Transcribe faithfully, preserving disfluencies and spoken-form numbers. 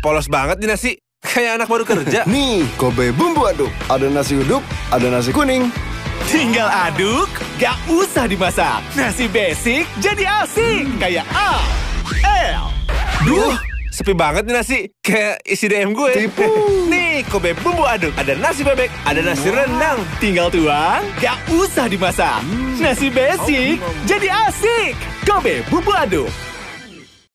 polos banget nih nasi. Kayak anak baru kerja. Nih, Kobe bumbu aduk. Ada nasi uduk, ada nasi kuning. Tinggal aduk, gak usah dimasak. Nasi basic jadi asik. Kayak A, L. Duh, sepi banget nih nasi. Kayak isi D M gue. Tipu. Nih, Kobe bumbu aduk. Ada nasi bebek, ada nasi rendang. Tinggal tuang, gak usah dimasak. Nasi basic jadi asik. Kobe bumbu aduk.